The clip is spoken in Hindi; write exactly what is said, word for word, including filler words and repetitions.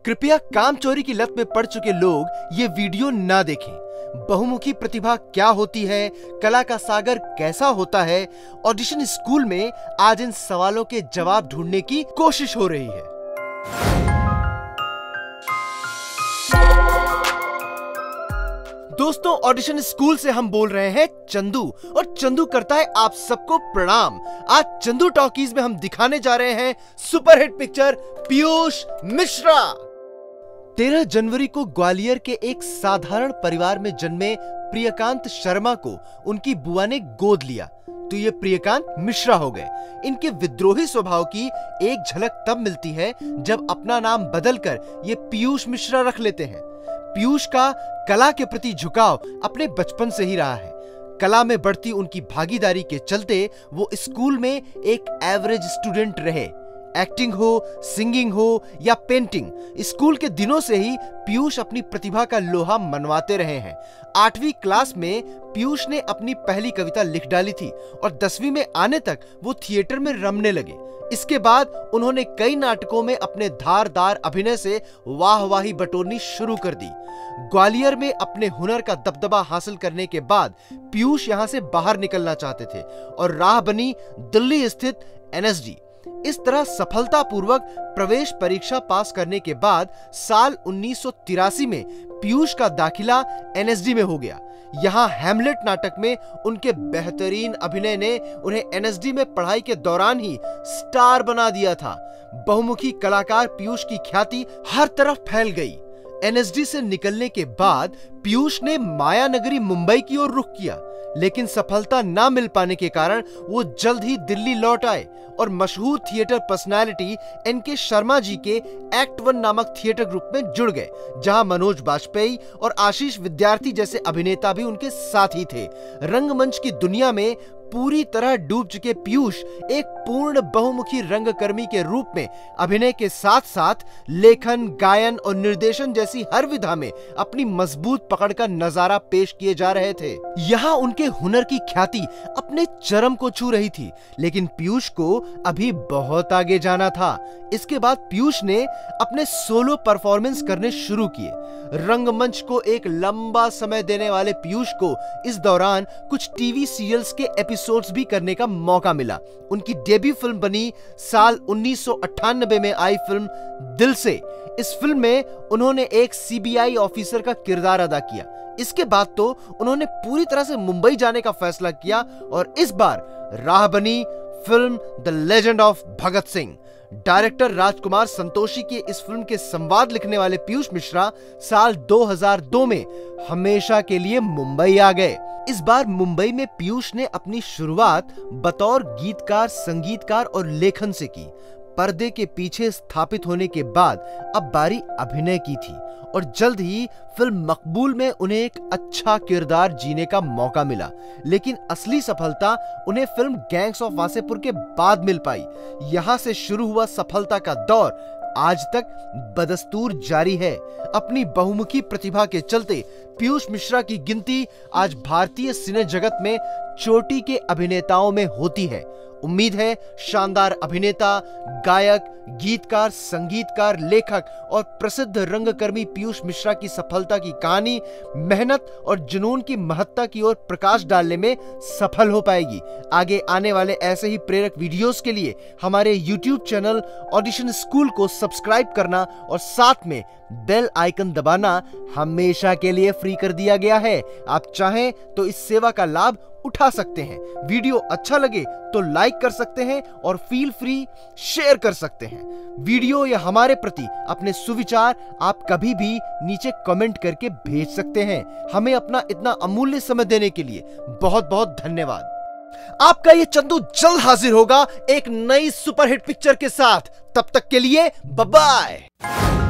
कृपया काम चोरी की लत में पड़ चुके लोग ये वीडियो ना देखें। बहुमुखी प्रतिभा क्या होती है, कला का सागर कैसा होता है, ऑडिशन स्कूल में आज इन सवालों के जवाब ढूंढने की कोशिश हो रही है। दोस्तों, ऑडिशन स्कूल से हम बोल रहे हैं चंदू, और चंदू करता है आप सबको प्रणाम। आज चंदू टॉकीज में हम दिखाने जा रहे हैं सुपरहिट पिक्चर पीयूष मिश्रा। तेरह जनवरी को ग्वालियर के एक साधारण परिवार में जन्मे प्रियकांत शर्मा को उनकी बुआ ने गोद लिया तो ये प्रियकांत मिश्रा हो गए। इनके विद्रोही स्वभाव की एक झलक तब मिलती है जब अपना नाम बदलकर ये पीयूष मिश्रा रख लेते हैं। पीयूष का कला के प्रति झुकाव अपने बचपन से ही रहा है। कला में बढ़ती उनकी भागीदारी के चलते वो स्कूल में एक एवरेज स्टूडेंट रहे। एक्टिंग हो, सिंगिंग हो या पेंटिंग, स्कूल के दिनों से ही पीयूष अपनी प्रतिभा का लोहा मनवाते रहे हैं। आठवीं क्लास में पीयूष ने अपनी पहली कविता लिख डाली थी और दसवीं में आने तक वो थिएटर में रमने लगे। इसके बाद उन्होंने कई नाटकों में अपने धारदार अभिनय से वाहवाही बटोरनी शुरू कर दी। ग्वालियर में अपने हुनर का दबदबा हासिल करने के बाद पीयूष यहां से बाहर निकलना चाहते थे और राह बनी दिल्ली स्थित एन एस डी। इस तरह सफलतापूर्वक प्रवेश परीक्षा पास करने के बाद साल उन्नीस सौ तिरासी में पीयूष का दाखिला एन एस डी में हो गया। यहाँ हैमलेट नाटक में उनके बेहतरीन अभिनय ने उन्हें एन एस डी में पढ़ाई के दौरान ही स्टार बना दिया था। बहुमुखी कलाकार पीयूष की ख्याति हर तरफ फैल गई। एन एस डी से निकलने के बाद पीयूष ने माया नगरी मुंबई की ओर रुख किया, लेकिन सफलता ना मिल पाने के कारण वो जल्द ही दिल्ली लौट आए और मशहूर थिएटर पर्सनालिटी एन के शर्मा जी के एक्ट वन नामक थिएटर ग्रुप में जुड़ गए, जहां मनोज वाजपेयी और आशीष विद्यार्थी जैसे अभिनेता भी उनके साथ ही थे। रंगमंच की दुनिया में पूरी तरह डूब चुके पीयूष एक पूर्ण बहुमुखी रंगकर्मी के रूप में अभिनय के साथ साथ लेखन, गायन और निर्देशन जैसी हर विधा में अपनी मजबूत पकड़ का नजारा पेश किए जा रहे थे। यहाँ उनके हुनर की ख्याति अपने चरम को छू रही थी, लेकिन पीयूष को अभी बहुत आगे जाना था। इसके बाद पीयूष ने अपने सोलो परफॉर्मेंस करने शुरू किए। रंगमंच को एक लंबा समय देने वाले पीयूष को इस दौरान कुछ टीवी सीरियल्स के एपिसोड्स भी करने का मौका मिला। उनकी डेब्यू फिल्म बनी साल उन्नीस सौ अट्ठानबे में आई फिल्म दिल से। इस फिल्म में उन्होंने एक सी बी आई ऑफिसर का किरदार अदा किया। इसके बाद तो उन्होंने पूरी तरह से मुंबई जाने का फैसला किया और इस बार राह बनी film the legend of Bhagat Singh. Director Rajkumar Santoshi के इस फिल्म के संवाद लिखने वाले पीयूष मिश्रा साल दो हज़ार दो में हमेशा के लिए मुंबई आ गए। इस बार मुंबई में पीयूष ने अपनी शुरुआत बतौर गीतकार, संगीतकार और लेखन से की। पर्दे के पीछे स्थापित होने के बाद अब बारी अभिनय की थी और जल्द ही फिल्म मकबूल में उन्हें एक अच्छा किरदार जीने का मौका मिला, लेकिन असली सफलता उन्हें फिल्म गैंग्स ऑफ वासेपुर के बाद मिल पाई। यहां से शुरू हुआ सफलता का दौर आज तक बदस्तूर जारी है। अपनी बहुमुखी प्रतिभा के चलते पीयूष मिश्रा की गिनती आज भारतीय सिने जगत में चोटी के अभिनेताओं में होती है। उम्मीद है शानदार अभिनेता, गायक, गीतकार, संगीतकार, लेखक और प्रसिद्ध रंगकर्मी पीयूष मिश्रा की सफलता की कहानी मेहनत और जुनून की महत्ता की ओर प्रकाश डालने में सफल हो पाएगी। आगे आने वाले ऐसे ही प्रेरक वीडियोस के लिए हमारे यूट्यूब चैनल ऑडिशन स्कूल को सब्सक्राइब करना और साथ में बेल आइकन दबाना हमेशा के लिए फ्री कर दिया गया है। आप चाहें तो इस सेवा का लाभ उठा सकते हैं। वीडियो अच्छा लगे तो लाइक कर सकते हैं और फील फ्री शेयर कर सकते हैं। वीडियो या हमारे प्रति अपने सुविचार आप कभी भी नीचे कमेंट करके भेज सकते हैं। हमें अपना इतना अमूल्य समय देने के लिए बहुत बहुत धन्यवाद। आपका ये चंदू जल्द हाजिर होगा एक नई सुपरहिट पिक्चर के साथ। तब तक के लिए बाय बाय।